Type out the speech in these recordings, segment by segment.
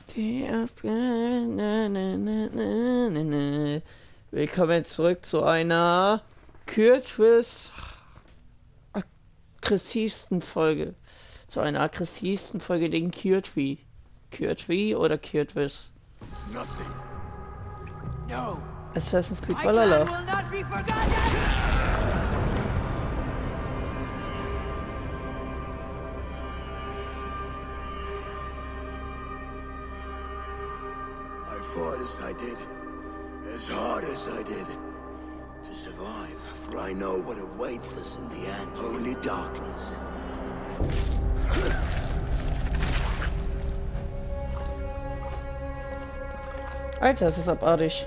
Willkommen zurück zu einer Kürtris aggressivsten Folge. Zu einer aggressivsten Folge den Kürtri. Kürtri oder Kürtris? No. Assassin's Creed Valhalla. I fought as I did, as hard as I did, to survive, for I know what awaits us in the end. Only darkness. Alter, das ist abartig.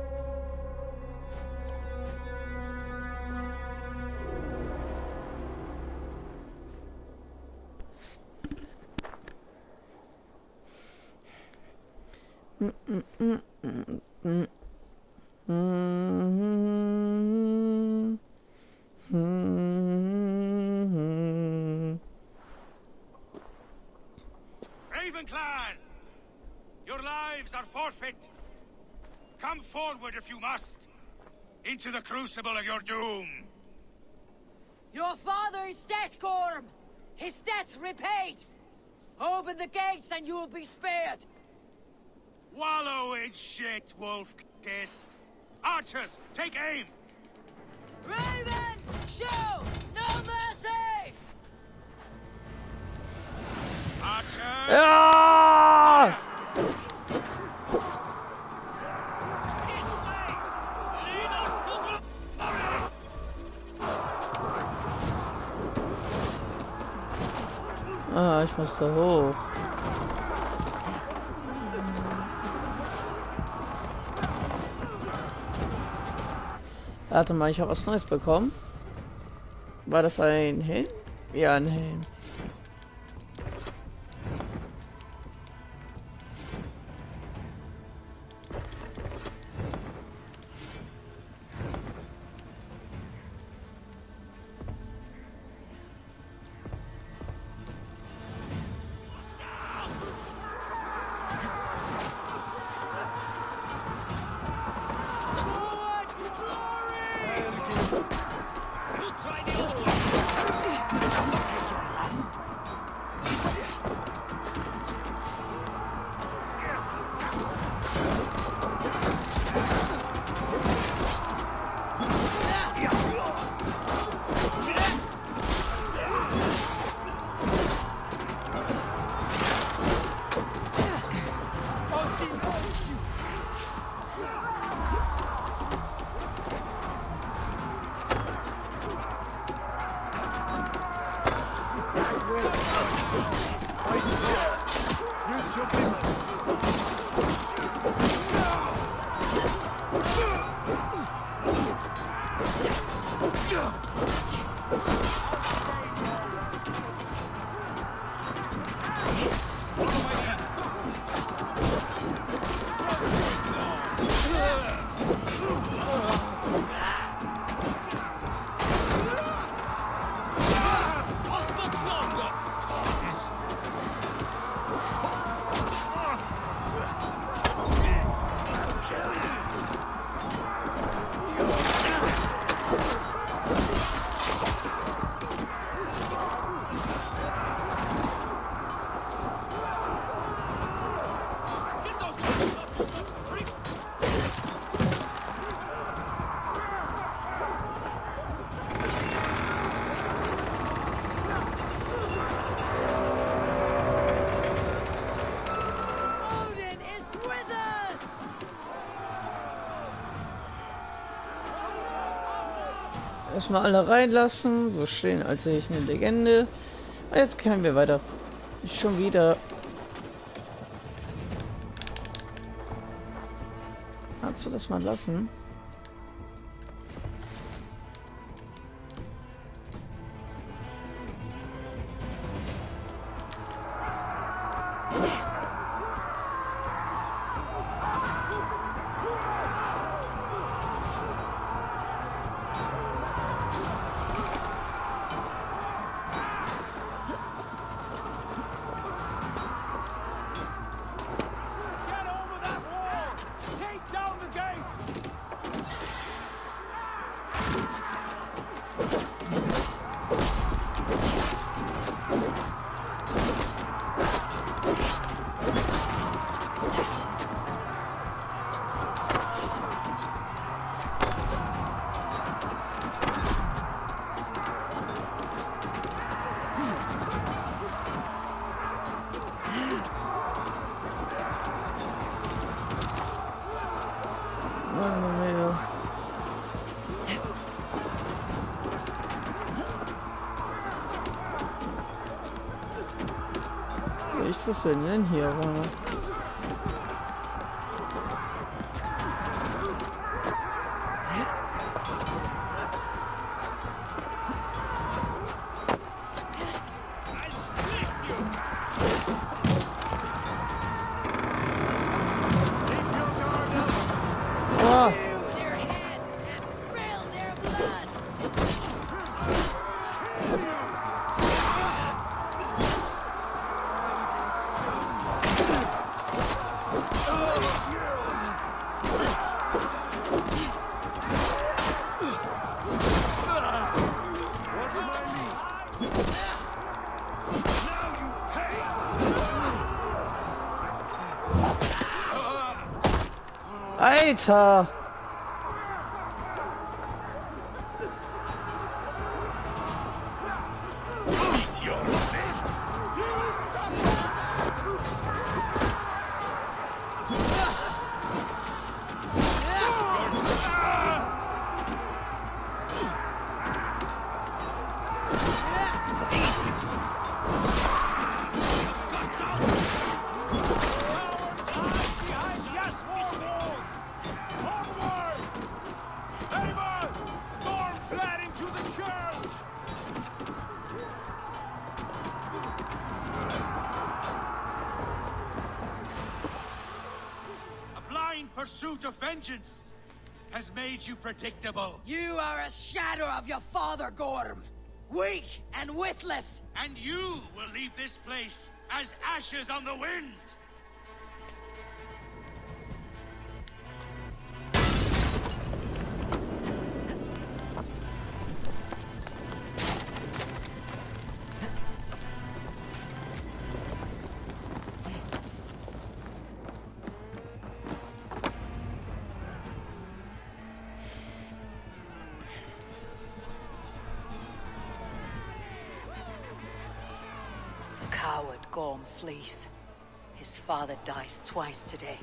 Ravenclan! Your lives are forfeit. Come forward if you must. Into the crucible of your doom. Your father is dead, Gorm. His debt's repaid. Open the gates and you will be spared. Wallow in shit, wolf-kissed. Archers, take aim! Ravens, show no mercy! Archers! Ah! Ah, ich muss da hoch. Warte mal, ich habe was Neues bekommen. War das ein Helm? Ja, ein Helm. Forward to glory! Odin is with us! Erstmal alle reinlassen. So stehen, als wäre ich eine Legende. Jetzt können wir weiter. Schon wieder. Kannst du das mal lassen? Mann, Mädel. Wie ist das denn hier, Junge? Alter! Pursuit of vengeance has made you predictable. You are a shadow of your father, Gorm. Weak and witless. And you will leave this place as ashes on the wind. Coward Gorm flees. His father dies twice today.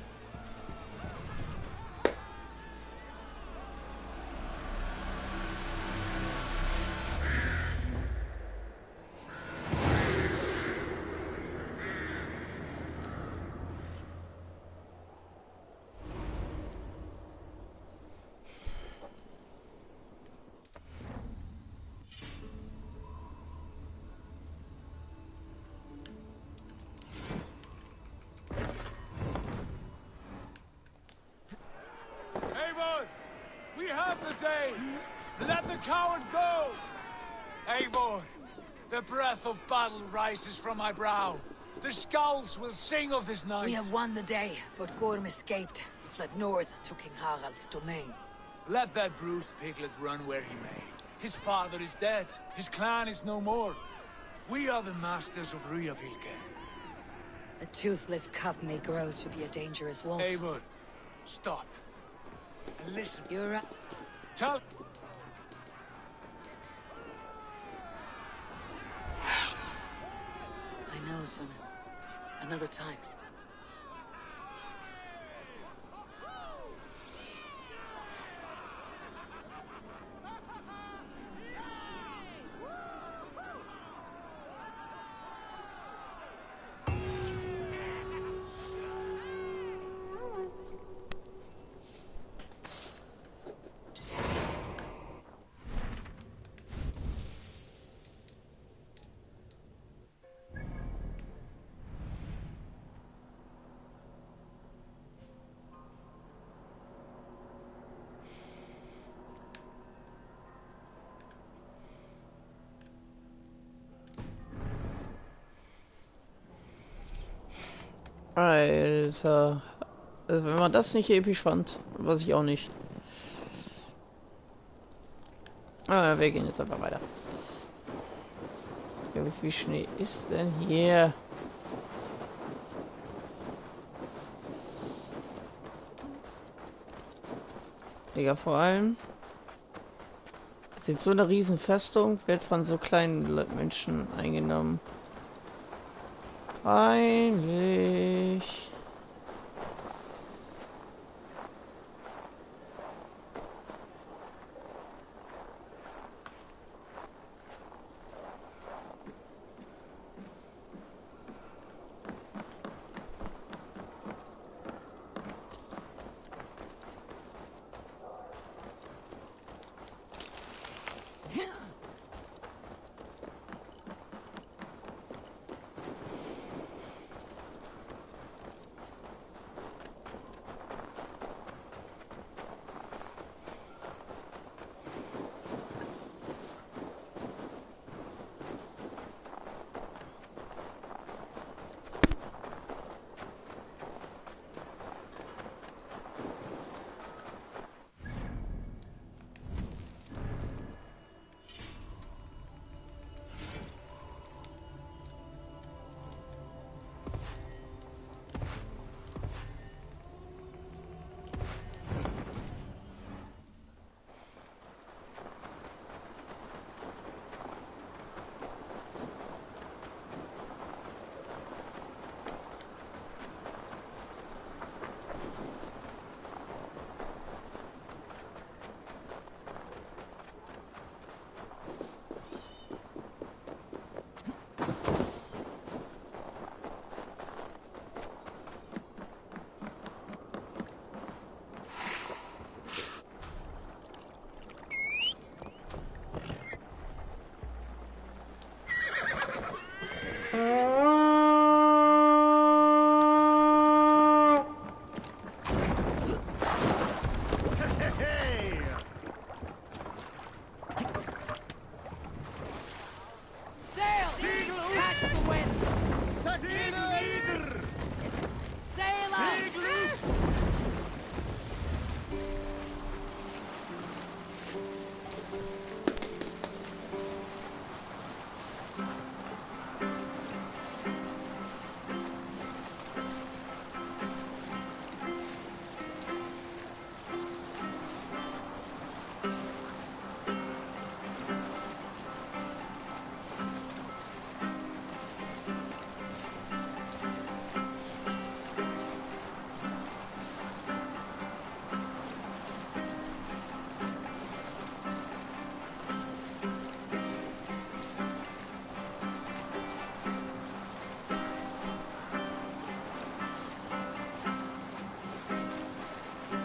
We have the day! Let the coward go! Eivor, the breath of battle rises from my brow. The scouts will sing of this night. We have won the day, but Gorm escaped. He fled north to King Harald's domain. Let that bruised piglet run where he may. His father is dead. His clan is no more. We are the masters of Ryjavík. A toothless cub may grow to be a dangerous wolf. Eivor, stop. And listen. You're right. Tell... I know, son. Another time. Alter. Also wenn man das nicht episch fand, was ich auch nicht. Aber wir gehen jetzt einfach weiter. Ja, wie viel Schnee ist denn hier? Digga, vor allem sieht so eine riesen Festung, wird von so kleinen Menschen eingenommen. Peinlich.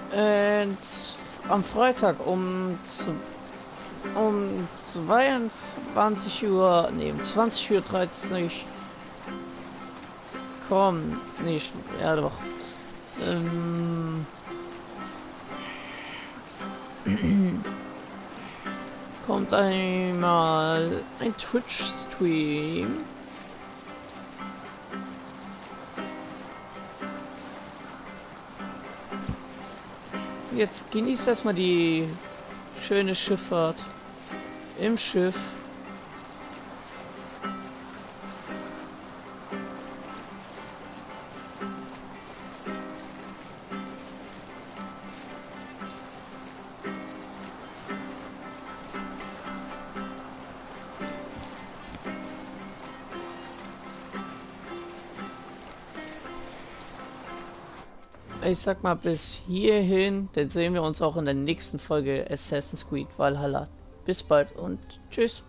Am Freitag um 22 Uhr, nee, um 20:30 Uhr. Komm, nicht, ja doch. Kommt einmal ein Twitch-Stream. Jetzt genießt erstmal die schöne Schifffahrt im Schiff. Ich sag mal bis hierhin, dann sehen wir uns auch in der nächsten Folge Assassin's Creed Valhalla. Bis bald und tschüss.